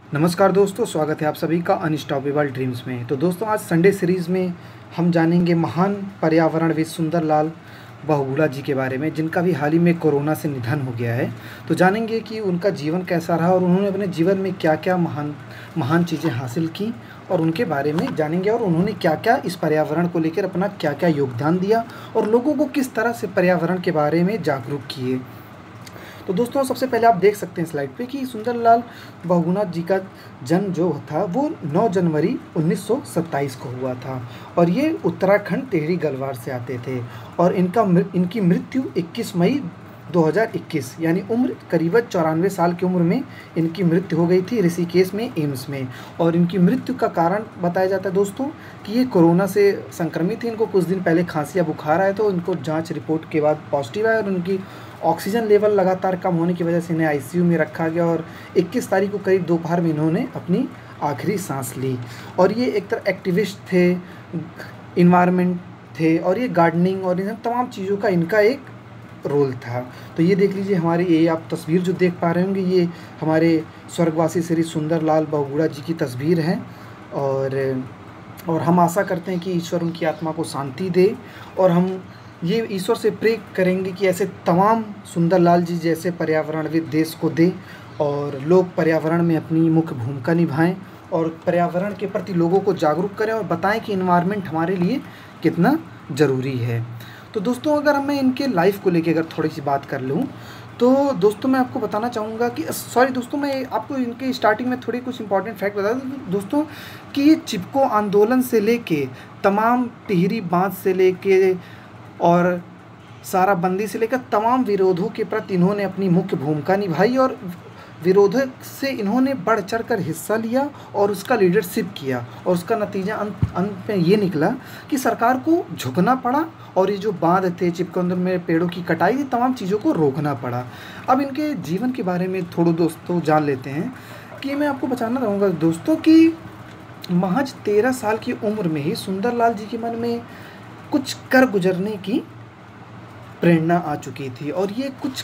नमस्कार दोस्तों, स्वागत है आप सभी का अनस्टॉपेबल ड्रीम्स में। तो दोस्तों, आज संडे सीरीज़ में हम जानेंगे महान पर्यावरणविद सुंदरलाल बहुगुणा जी के बारे में, जिनका भी हाल ही में कोरोना से निधन हो गया है। तो जानेंगे कि उनका जीवन कैसा रहा और उन्होंने अपने जीवन में क्या क्या महान महान चीज़ें हासिल की, और उनके बारे में जानेंगे, और उन्होंने क्या क्या इस पर्यावरण को लेकर अपना क्या क्या योगदान दिया और लोगों को किस तरह से पर्यावरण के बारे में जागरूक किए। तो दोस्तों, सबसे पहले आप देख सकते हैं स्लाइड पे कि सुंदरलाल बहुगुणा जी का जन्म जो था वो 9 जनवरी 1927 को हुआ था, और ये उत्तराखंड टिहरी गढ़वाल से आते थे। और इनकी मृत्यु 21 मई 2021 यानी उम्र करीबन 94 साल की उम्र में इनकी मृत्यु हो गई थी ऋषिकेश में, एम्स में। और इनकी मृत्यु का कारण बताया जाता है दोस्तों कि ये कोरोना से संक्रमित थे। इनको कुछ दिन पहले खांसी या बुखार आया, तो इनको जांच रिपोर्ट के बाद पॉजिटिव आया और उनकी ऑक्सीजन लेवल लगातार कम होने की वजह से इन्हें आईसीयू में रखा गया, और 21 तारीख को करीब दोपहर में इन्होंने अपनी आखिरी सांस ली। और ये एक तरह एक्टिविस्ट थे, इन्वायरमेंट थे, और ये गार्डनिंग और इन तमाम चीज़ों का इनका एक रोल था। तो ये देख लीजिए, हमारी ये आप तस्वीर जो देख पा रहे होंगे, ये हमारे स्वर्गवासी श्री सुंदरलाल बहुगुणा जी की तस्वीर है। और हम आशा करते हैं कि ईश्वर उनकी आत्मा को शांति दे, और हम ये ईश्वर से प्रे करेंगे कि ऐसे तमाम सुंदरलाल जी जैसे पर्यावरणविद देश को दे, और लोग पर्यावरण में अपनी मुख्य भूमिका निभाएं और पर्यावरण के प्रति लोगों को जागरूक करें और बताएं कि इन्वायरमेंट हमारे लिए कितना ज़रूरी है। तो दोस्तों, अगर मैं इनके लाइफ को लेके अगर थोड़ी सी बात कर लूँ, तो दोस्तों मैं आपको बताना चाहूँगा कि दोस्तों, मैं आपको इनके स्टार्टिंग में थोड़ी कुछ इंपॉर्टेंट फैक्ट बता दूँ दोस्तों कि ये चिपको आंदोलन से लेके तमाम टिहरी बांध से लेके और साराबंदी से लेकर तमाम विरोधों के प्रति इन्होंने अपनी मुख्य भूमिका निभाई, और विरोधों से इन्होंने बढ़ चढ़कर हिस्सा लिया और उसका लीडरशिप किया। और उसका नतीजा अंत में ये निकला कि सरकार को झुकना पड़ा, और ये जो बांध थे, चिपकंदर में पेड़ों की कटाई थी, तमाम चीज़ों को रोकना पड़ा। अब इनके जीवन के बारे में थोड़ा दोस्तों जान लेते हैं कि मैं आपको बताना चाहूँगा दोस्तों कि महज 13 साल की उम्र में ही सुंदरलाल जी के मन में कुछ कर गुजरने की प्रेरणा आ चुकी थी, और ये कुछ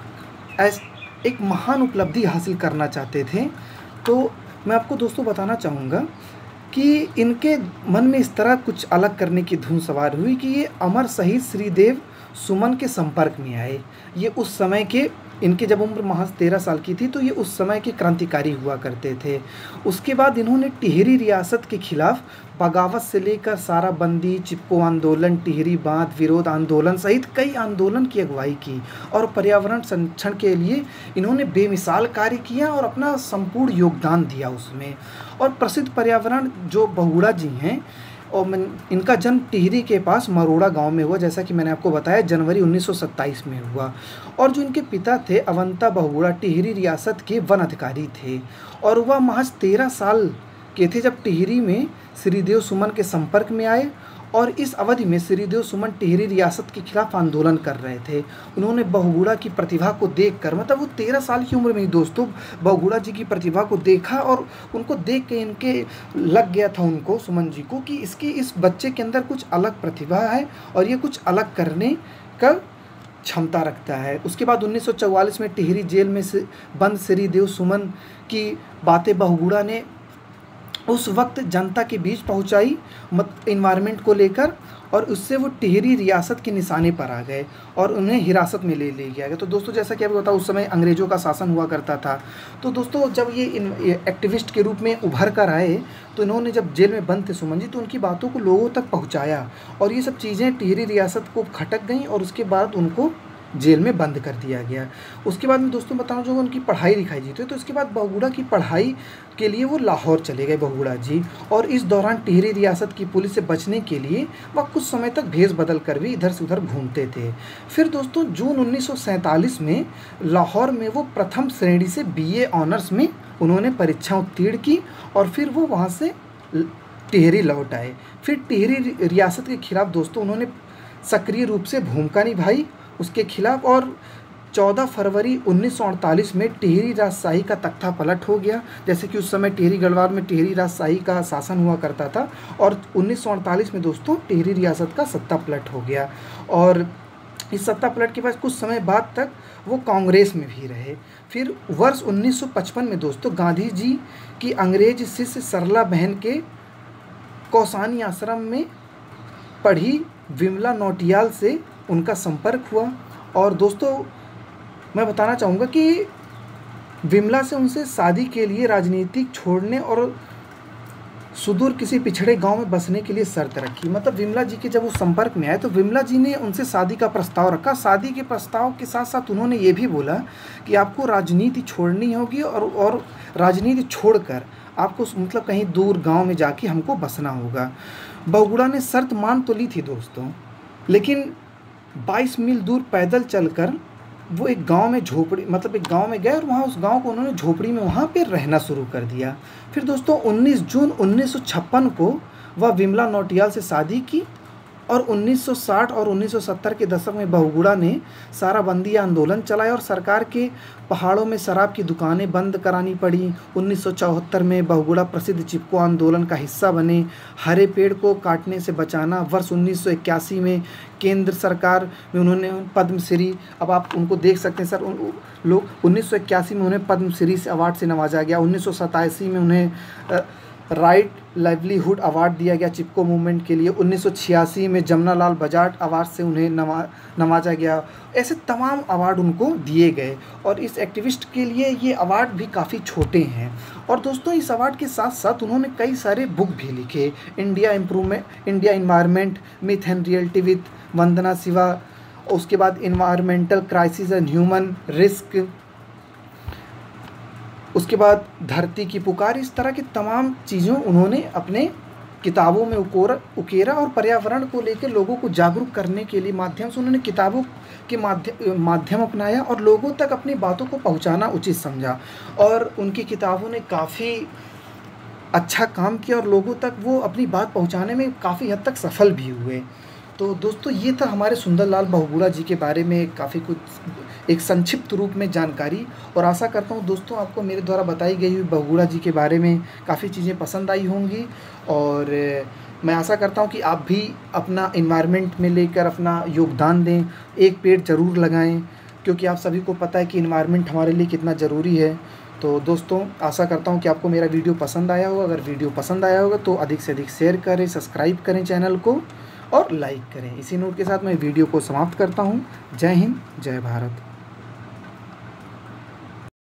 एक महान उपलब्धि हासिल करना चाहते थे। तो मैं आपको दोस्तों बताना चाहूँगा कि इनके मन में इस तरह कुछ अलग करने की धुन सवार हुई कि ये अमर शहीद श्रीदेव सुमन के संपर्क में आए। ये उस समय के, इनकी जब उम्र महज 13 साल की थी, तो ये उस समय के क्रांतिकारी हुआ करते थे। उसके बाद इन्होंने टिहरी रियासत के खिलाफ बगावत से लेकर साराबंदी, चिपको आंदोलन, टिहरी बांध विरोध आंदोलन सहित कई आंदोलन की अगुवाई की, और पर्यावरण संरक्षण के लिए इन्होंने बेमिसाल कार्य किया और अपना संपूर्ण योगदान दिया उसमें। और प्रसिद्ध पर्यावरण जो बहुगुणा जी हैं, और इनका जन्म टिहरी के पास मरोड़ा गांव में हुआ, जैसा कि मैंने आपको बताया, जनवरी 1927 में हुआ। और जो इनके पिता थे अवंता बहुगुणा टिहरी रियासत के वन अधिकारी थे, और वह महज 13 साल के थे जब टिहरी में श्रीदेव सुमन के संपर्क में आए। और इस अवधि में श्रीदेव सुमन टिहरी रियासत के खिलाफ आंदोलन कर रहे थे। उन्होंने बहुगुणा की प्रतिभा को देखकर, मतलब वो 13 साल की उम्र में ही दोस्तों बहुगुणा जी की प्रतिभा को देखा, और उनको देख के इनके लग गया था उनको, सुमन जी को, कि इस बच्चे के अंदर कुछ अलग प्रतिभा है और ये कुछ अलग करने का क्षमता रखता है। उसके बाद 1944 में टिहरी जेल में से बंद श्रीदेव सुमन की बातें बहुगुणा ने उस वक्त जनता के बीच पहुंचाई इन्वायरमेंट को लेकर, और उससे वो टिहरी रियासत के निशाने पर आ गए और उन्हें हिरासत में ले लिया गया। तो दोस्तों, जैसा कि आपको बताया, उस समय अंग्रेज़ों का शासन हुआ करता था। तो दोस्तों, जब ये एक्टिविस्ट के रूप में उभर कर आए, तो इन्होंने जब जेल में बंद थे सुमन जी, तो उनकी बातों को लोगों तक पहुँचाया, और ये सब चीज़ें टिहरी रियासत को खटक गई, और उसके बाद उनको जेल में बंद कर दिया गया। उसके बाद में दोस्तों बताना जो उनकी पढ़ाई लिखाई जी थी, तो इसके बाद बहुगुणा की पढ़ाई के लिए वो लाहौर चले गए बहुगुणा जी। और इस दौरान टिहरी रियासत की पुलिस से बचने के लिए वह कुछ समय तक भेष बदल कर भी इधर से उधर घूमते थे। फिर दोस्तों जून 1947 में लाहौर में वो प्रथम श्रेणी से BA ऑनर्स में उन्होंने परीक्षा उत्तीर्ण की, और फिर वो वहाँ से टिहरी लौट आए। फिर टिहरी रियासत के खिलाफ दोस्तों उन्होंने सक्रिय रूप से भूमिका निभाई उसके खिलाफ, और 14 फरवरी 1948 में टिहरी राजशाही का तख्ता पलट हो गया। जैसे कि उस समय टिहरी गढ़वाल में टिहरी राजशाही का शासन हुआ करता था, और 1948 में दोस्तों टिहरी रियासत का सत्ता पलट हो गया। और इस सत्ता पलट के बाद कुछ समय बाद तक वो कांग्रेस में भी रहे। फिर वर्ष 1955 में दोस्तों गांधी जी की अंग्रेज शिष्य सरला बहन के कौसानी आश्रम में पढ़ी विमला नौटियाल से उनका संपर्क हुआ। और दोस्तों मैं बताना चाहूँगा कि विमला से उनसे शादी के लिए राजनीतिक छोड़ने और सुदूर किसी पिछड़े गांव में बसने के लिए शर्त रखी। मतलब विमला जी के जब वो संपर्क में आए तो विमला जी ने उनसे शादी का प्रस्ताव रखा। शादी के प्रस्ताव के साथ साथ उन्होंने ये भी बोला कि आपको राजनीति छोड़नी होगी और राजनीति छोड़कर आपको मतलब कहीं दूर गांव में जाके हमको बसना होगा। बहुगुणा ने शर्त मान तो ली थी दोस्तों, लेकिन 22 मील दूर पैदल चलकर वो एक गांव में झोपड़ी मतलब एक गांव में गए और वहाँ उस गांव को उन्होंने झोपड़ी में वहाँ पे रहना शुरू कर दिया। फिर दोस्तों 19 जून 1956 को वह विमला नौटियाल से शादी की और 1960 और 1970 के दशक में बहुगुणा ने शराबबंदी आंदोलन चलाया और सरकार के पहाड़ों में शराब की दुकानें बंद करानी पड़ी। 1974 में बहुगुणा प्रसिद्ध चिपको आंदोलन का हिस्सा बने। हरे पेड़ को काटने से बचाना। वर्ष 1981 में केंद्र सरकार में उन्होंने पद्मश्री, अब आप उनको देख सकते हैं सर, लोग 1981 में उन्हें पद्मश्री से अवार्ड से नवाजा गया। 1987 में उन्हें राइट लाइवलीहुड अवार्ड दिया गया चिपको मूवमेंट के लिए। 1986 में जमनालाल बजाट अवार्ड से उन्हें नवाजा गया। ऐसे तमाम अवार्ड उनको दिए गए और इस एक्टिविस्ट के लिए ये अवार्ड भी काफ़ी छोटे हैं। और दोस्तों इस अवार्ड के साथ साथ उन्होंने कई सारे बुक भी लिखे। India environment, myth and reality with Vandana Shiva, उसके बाद environmental crisis and human risk, उसके बाद धरती की पुकार। इस तरह की तमाम चीज़ों उन्होंने अपने किताबों में उकेरा और पर्यावरण को लेकर लोगों को जागरूक करने के लिए माध्यम से उन्होंने किताबों के माध्यम अपनाया और लोगों तक अपनी बातों को पहुंचाना उचित समझा। और उनकी किताबों ने काफ़ी अच्छा काम किया और लोगों तक वो अपनी बात पहुंचाने में काफ़ी हद तक सफल भी हुए। तो दोस्तों ये था हमारे सुंदरलाल बहुगुणा जी के बारे में काफ़ी कुछ एक संक्षिप्त रूप में जानकारी। और आशा करता हूँ दोस्तों आपको मेरे द्वारा बताई गई हुई बहुगुणा जी के बारे में काफ़ी चीज़ें पसंद आई होंगी। और मैं आशा करता हूँ कि आप भी अपना इन्वायरमेंट में लेकर अपना योगदान दें, एक पेड़ ज़रूर लगाएं, क्योंकि आप सभी को पता है कि इन्वायरमेंट हमारे लिए कितना ज़रूरी है। तो दोस्तों आशा करता हूँ कि आपको मेरा वीडियो पसंद आया होगा। अगर वीडियो पसंद आया होगा तो अधिक से अधिक शेयर करें, सब्सक्राइब करें चैनल को और लाइक करें। इसी नोट के साथ मैं वीडियो को समाप्त करता हूँ। जय हिंद, जय भारत।